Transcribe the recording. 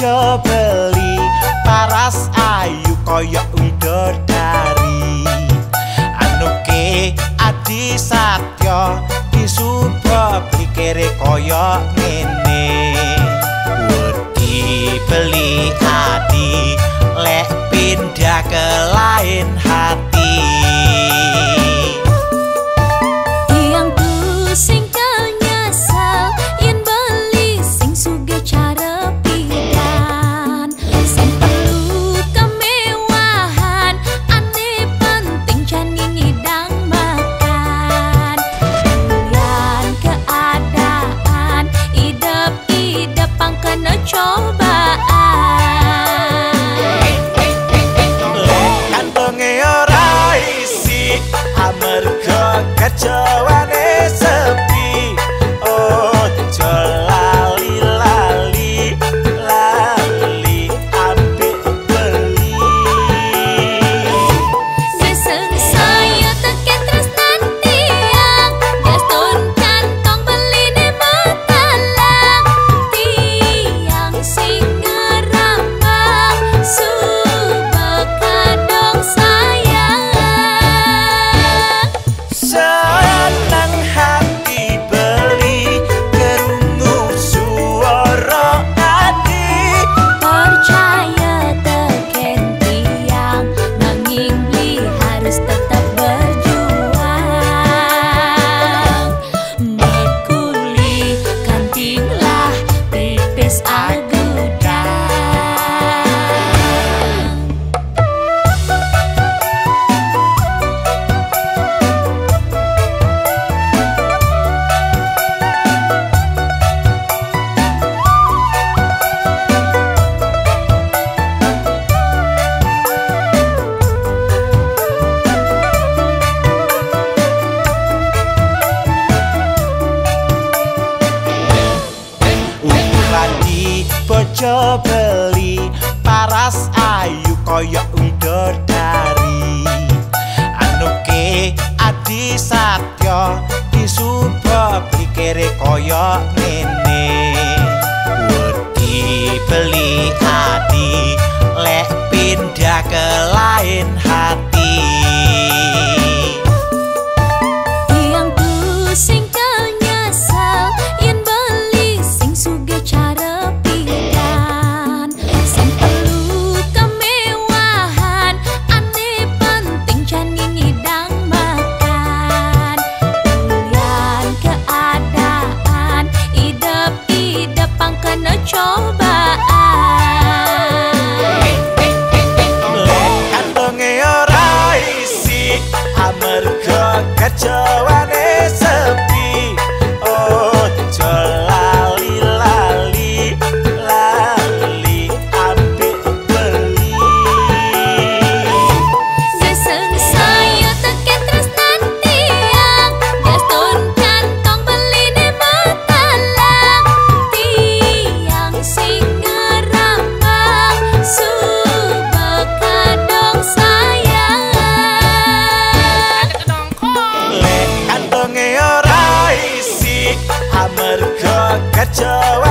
bojo beli paras ayu koyok widodari. Anuke Adi Satyo disuba blikere koyok ngene. Wedi beli Adi lek pindah ke lain hati. Yang tu sing nyesal yen beli sing suge cara pidan. Sing perlu kemewahan ane penting jani ngidang makan. Bulan keadaan idep-idep pangkena cobaan. Kantonge ora isi amarga kejawane sepi. Ojo lali-lali ambek beli. Seseng saya teken tresnan tiang, geston kantong beli ne matalang. Tiang sing ngerambang subek kadang sayang. Senang hati beli kerungu suara Adi. Percaya teken tiang, nanging beli harus tetap berjuang. Mekuli kantinglah pipis agudang. Adi bojo beli paras ayu koyok widodari. Anuke Adi Satyo disuba blikere koyok ngene. Wedi beli Adi lek pindah ke lain hati. Yang tu sing nyesal yen beli sing suge cara pidan. Sing perlu kemewahan ane penting jani ngidang makan. Bulan keadaan idep-idep pangkena cobaan. Kantonge ora isi amarga kejawane sepi. Ojo lali-lali ambek beli. Seseng saya teken tresnan tiang, geston kantong beli ne matalang. Tiang sing ngerambang subek kadang sayang. Lek kantonge ora isi amarga kejawane